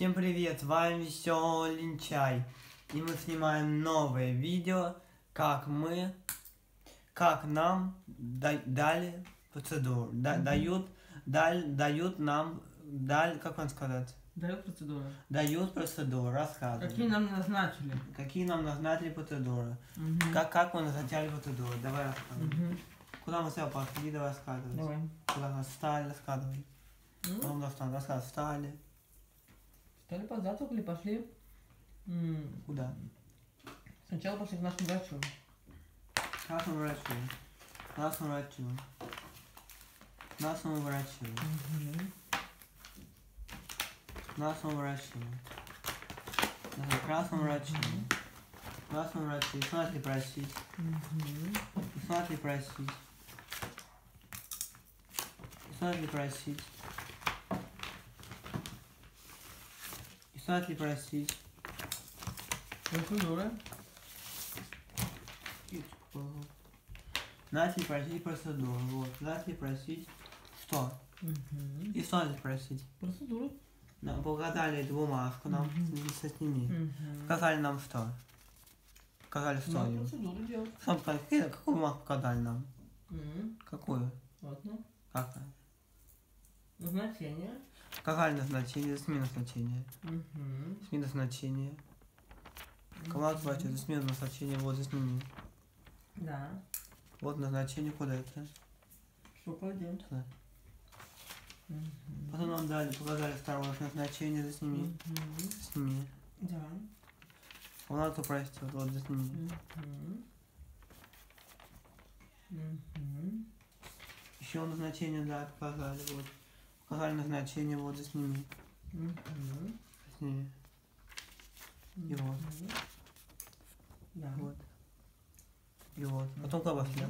Всем привет, с вами Веселый Линчай. И мы снимаем новое видео, как нам дали процедуру. Дают нам, как вам сказать? Дают процедуру. Дают процедуру, рассказывают. Какие нам назначили? Какие нам назначили процедуры. Как мы назначали процедуру, давай рассказывай. Куда мы себя пошли, давай рассказывай. Давай. Куда нас встали, рассказывай. Потом нас там рассказывай, встали. Встали, позавтракали, пошли. Куда? Сначала пошли к нашему врачу. Нашему врачу. Нашему врачу. Нашему врачу. Нашему врачу. Нашему врачу. Нашему врачу. И смотри просить. И смотри просить. И смотри просить. И смотри просить. Процедура. Надо просить процедуру. Вот. Надо просить что? И что надо просить? Процедуру. Нам показали эту бумажку, нам сними. Показали нам что? Показали что? Надо процедуру делать. Что показали? Какую бумажку показали нам? Какую? Вот, ну. Какая? Назначение. Показали назначение, сними назначение. Сними назначение. Команда врача, за смену назначения, вот за сними. Да. Вот назначение, куда это? Что пойдем? Сюда. Потом нам дали, показали второе назначение, за сними. Сними. Да. Комнату простит, вот за сними. Еще назначение, да, показали, вот. Показали назначение, вот за сними. Сними. И вот. Да. Вот. И вот. Потом кабашля.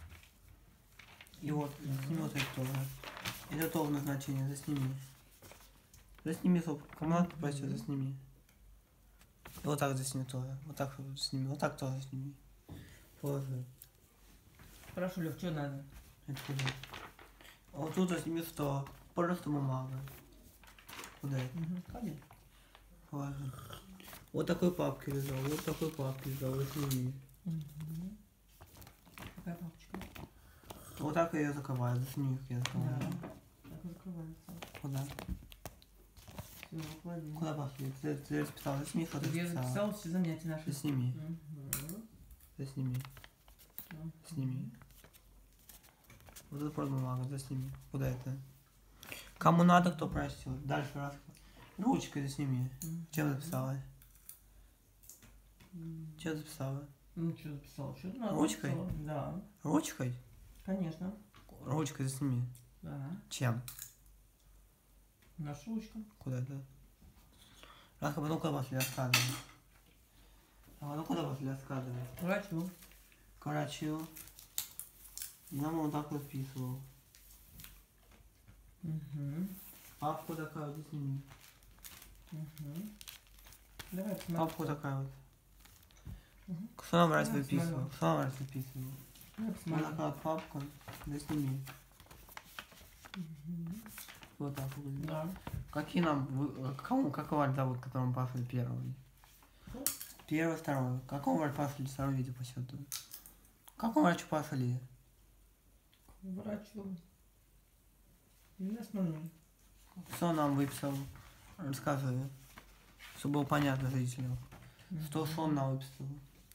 И вот. Сними вот это тоже. Это тоже назначение, засними. Засними, стоп. Комнату простит, засними. И вот так засними тоже. Вот так сними. Вот так тоже сними. Положи. Хорошо, Лев, что надо? Это куда? А вот тут засними что? Просто бумага. Куда это? Ходим. Положи. Вот такой папки лежал, вот такой папки лежал, засними. Какая папочка? Вот так я ее закрываю, засними, как я закрываю. Да. Так закрывается. Куда? Все, клади. Куда пошли? Ты расписал, засними, что ты Я расписал. записал все занятия наши. Засними. Засними. Сними. Вот это просто бумага, засними. Куда это? Кому надо, кто просил. Дальше раз. Ручкой засними. Чем записала? Чем записала? Ну что записал? Что надо? Ручкой? Записала. Да. Ручкой? Конечно. Ручкой засними. Да. Чем? Наша ручка. Куда это? Раз, потом куда пошли рассказывай. А потом куда пошли рассказывай? К врачу. К врачу. Нам он так выписывал. Папку такая вот сними. Давай посмотрим. Папку такая вот. Что нам раз Давай выписывал? посмотрим. Что нам раз выписывал? Давай Вот посмотрим. такая вот папка. Да сними. Вот так вот. Да. Какие нам... Какого варь зовут, которому пасли первый? Кто? Первый, второй. Какому варь пасли второй видео по счету? Какому врачу пасли? К врачу. Не основной. Что нам выписал? Рассказывай. Чтобы было понятно зрителям. Что он нам выписал?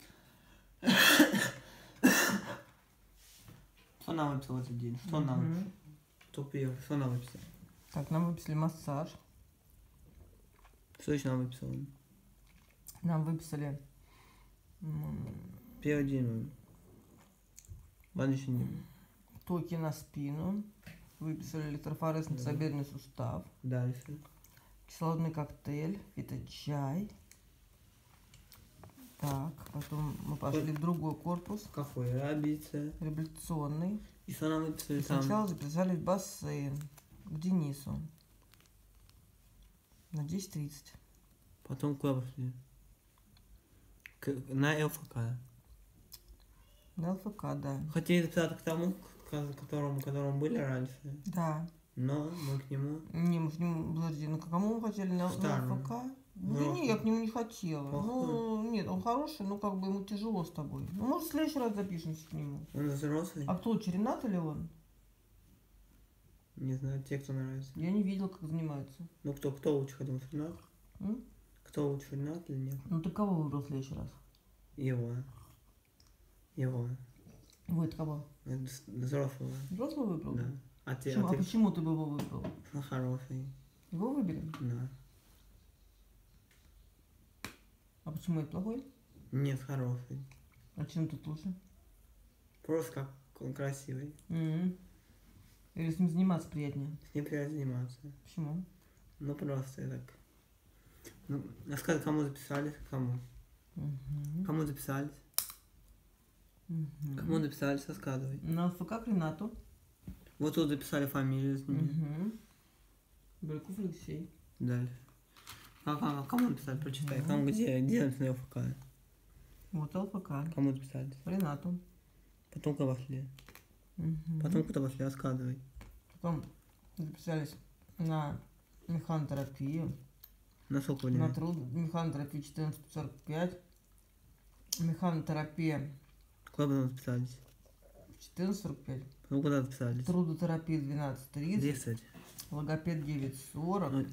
Что нам выписал в этот день? Что нам выписал? Кто первый? Что нам выписал? Так, нам выписали массаж. Что еще нам выписал? Нам выписали Первый день. Ладно, еще не. токи на спину. Выписали электрофорезный тазобедренный сустав. Дальше. Кислородный коктейль. Фиточай. Так, потом мы пошли в другой корпус. Какой? Рабиция. Реабилитационный. И что нам выписали И там? сначала записали в бассейн. К Денису. На 10:30. Потом куда пошли? На ЛФК. На ЛФК, да. Хотели записаться к тому, к которому были раньше. Да. Но мы к нему... Не, мы к нему, подожди, ну к кому мы хотели? На Старому. ФК? Да Ну, не, я к нему не хотела. плохой. Ну, нет, он хороший, но как бы ему тяжело с тобой. Ну, может, в следующий раз запишемся к нему. Он взрослый? А кто, Черенат или он? Не знаю, те, кто нравится. Я не видел, как занимаются. Ну, кто лучше, хотел Ренат? М? Кто лучше, Ренат или нет? Ну, ты кого выбрал в следующий раз? Его. Вы кого? Взрослого. Взрослого выбрал? Да. А ты, Почему? А почему ты бы его выбрал? Он хороший. Его выберем? Да. А почему это плохой? Нет, хороший. А чем тут лучше? Просто как он красивый. Или с ним заниматься приятнее? С ним приятно заниматься. Почему? Ну, просто я так... Ну, рассказывай, кому записались, кому? Кому записались? Кому записались, рассказывай. На ФК к Ренату. Вот тут записали фамилию с ними. Бальков Алексей. Дальше. Кому написали, прочитай. Кому, где написали ФК? Вот ЛФК. Кому записались? Ренату. Потом куда пошли? Потом куда пошли, рассказывай. Потом записались на механотерапию. На сколько На времени? труд. Механотерапия 14:45. Механотерапия Куда потом записались? 14:45. Потом куда записались? Трудотерапия 12:30. 10. Логопед 9:40. Ну,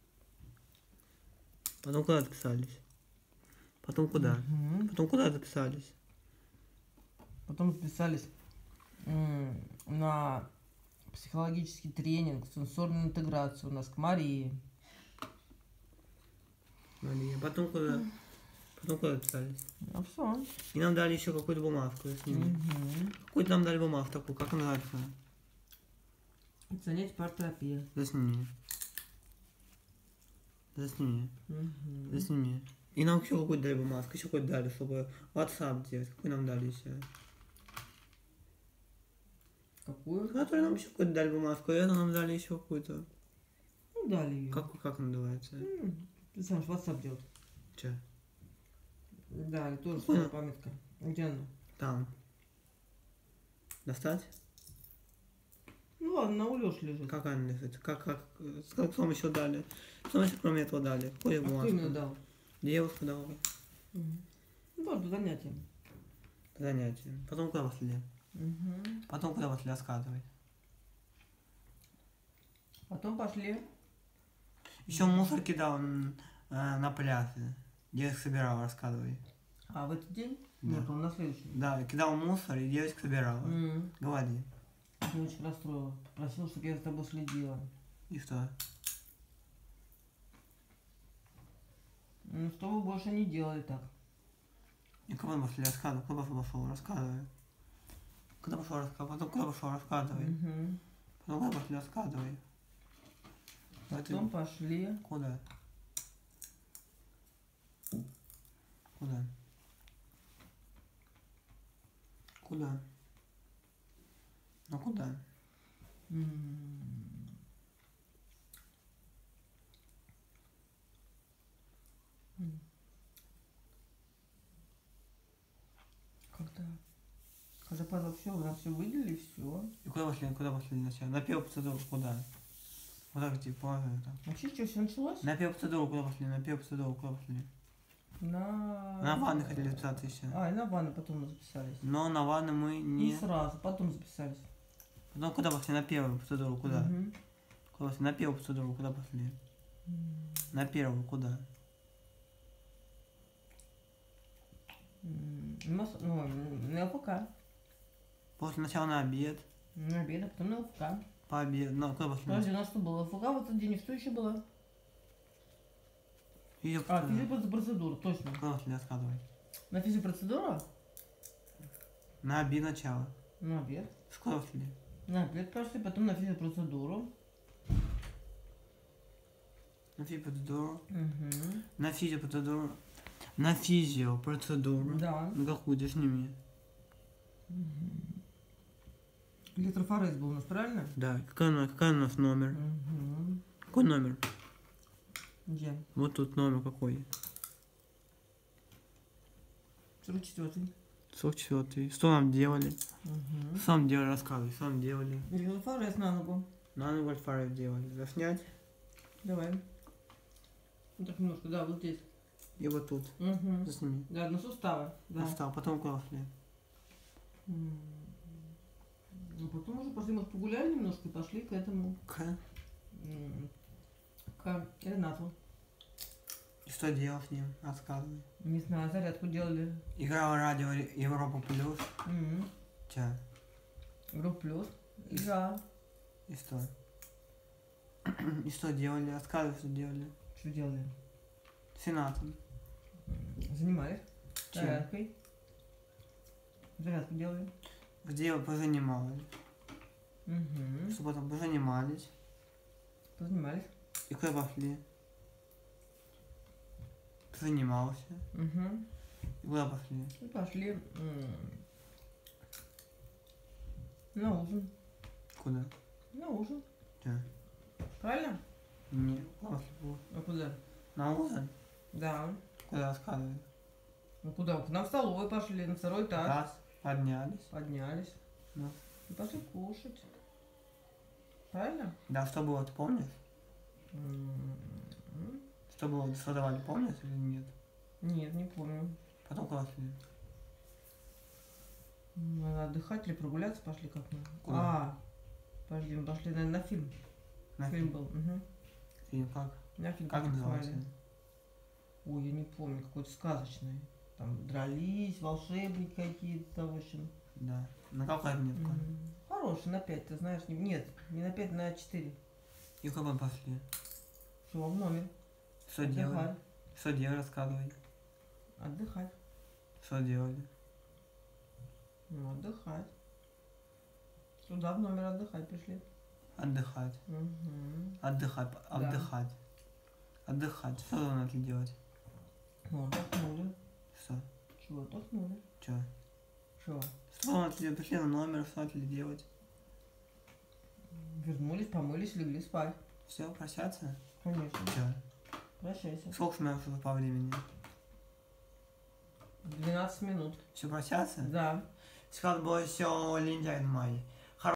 потом куда записались? Потом куда? Потом куда записались? Потом записались на психологический тренинг, сенсорную интеграцию у нас к Марии. Мария. Потом куда? Потом куда записались? А все. И нам дали еще какую-то бумажку с ними. Какую-то нам дали бумагу такую, как она называется? Занятие партерапия. Засними. И нам еще какую-то дали бумажку, еще какую-то дали, чтобы WhatsApp делать. Какую нам дали еще? Какую? Которую нам еще какую-то дали бумажку, и это нам дали еще какую-то. Ну, дали ее. Как она называется? Ты сам же WhatsApp делать. Че? Да, тоже своя памятка. Где она? Там. Достать? Ну ладно, на у Лёши лежит. Как она лежит? Сколько вам еще дали? Что еще кроме этого дали? Какую А кто бумажку? именно дал? Девушку дала. Ну, тоже занятие. Занятие. Потом куда пошли? Потом куда пошли, рассказывай. Потом пошли. Еще мусор кидал на пляже. Девочка собирала, рассказывай. А в этот день? Да. Нет, он на следующий. Да, кидал мусор, и девочка собирала. Говори. Ты очень расстроила. Попросила, чтобы я за тобой следила. И что? Ну, чтобы больше не делали так. И куда пошли, рассказывай. Куда пошел, рассказывай. Куда пошел, рассказывай. Потом куда пошел, рассказывай. Потом куда пошли, рассказывай. Потом пошли. Куда? Куда? Куда? Ну куда? Когда? Когда пазл все, у нас все выделили, все. И куда пошли сначала? На первую процедуру куда? Вот так типа положили там. Вообще, что, все началось? На первую процедуру куда пошли? На первую процедуру куда пошли? На ванны хотели записаться еще. А, и на ванну потом мы записались. Но на ванны мы не... Не сразу, потом записались. Потом куда пошли? На первую процедуру куда? Куда пошли? На первую процедуру куда пошли? На первую куда? На ЛФК. После начала на обед. На обед, а потом на ЛФК. По обеду. Ну, куда пошли? Подожди, у нас что было? ЛФК в этот день, и что еще было? Физиопроцедура, точно. Куда пошли, рассказывай. На физиопроцедуру? На обед начало. На обед. Куда пошли? На обед пошли, потом на физиопроцедуру. На физиопроцедуру. На физиопроцедуру. На физиопроцедуру. Да. На какую ты сними? Электрофорез был у нас, правильно? Да. Какой у нас номер? Какой номер? Где? Вот тут номер какой? 44-й. 44-й. Что нам делали? Сам делали, рассказывай. Сам делали. Электрофорез на ногу. None World Fire делали. Заснять. Давай. Вот так немножко, да, вот здесь. И вот тут. Угу. Засними. Да, на суставы. Да. Встал, потом куда пошли? Ну, потом уже пошли, может, погуляли немножко и пошли к этому, к Ренату. И что делал с ним? Рассказывай. Не знаю, зарядку делали. Играл радио Европа Плюс. Ча. Групп плюс. Игра. И что? И что делали? Рассказывай, что делали. Что делали? С Ренатом. Занимались. Чем? Зарядкой. Зарядку делали. Где вы позанимались? Угу. Что потом позанимались. Позанимались. И куда пошли? Занимался. Угу. И куда пошли? И пошли на ужин. Куда? На ужин. Ча. Правильно? Не, после было. А куда? На ужин? Да. Куда рассказывай? Ну куда? К нам в столовую пошли, на второй этаж. Раз, поднялись. Поднялись. Ну. И пошли кушать. Правильно? Да, что было, ты помнишь? Что было, что давали, помнишь или нет? Нет, не помню. Потом куда шли? Надо отдыхать или прогуляться пошли как мы? Куда? А, подожди, мы пошли, наверное, на фильм. На Фильм был. Угу. Фильм как? На фильм Как назывался? посмотрели. Ой, я не помню, какой-то сказочный. Там дрались, волшебники какие-то, в общем. Да. На какой отметку? Хороший, на 5, ты знаешь. Нет, не на 5, на 4. И в какой пошли? Все, в номер. Что делали? Отдыхать. Что делали, рассказывай. Отдыхать. Что делали? Ну, отдыхать. Сюда в номер отдыхать пришли. Отдыхать. Угу. Отдыхать. Отдыхать. Отдыхать. Что надо делать? Ну, отдохнули. Что? Чего, отдохнули? Че? Чего? Что надо делать? Пришли на номер, что надо делать? Вернулись, помылись, легли спать. Все, прощаться? Конечно. Че? Прощайся. Сколько мы уже по времени? 12 минут. Все, прощаться? Да. Сказал бы еще Линдяй Май.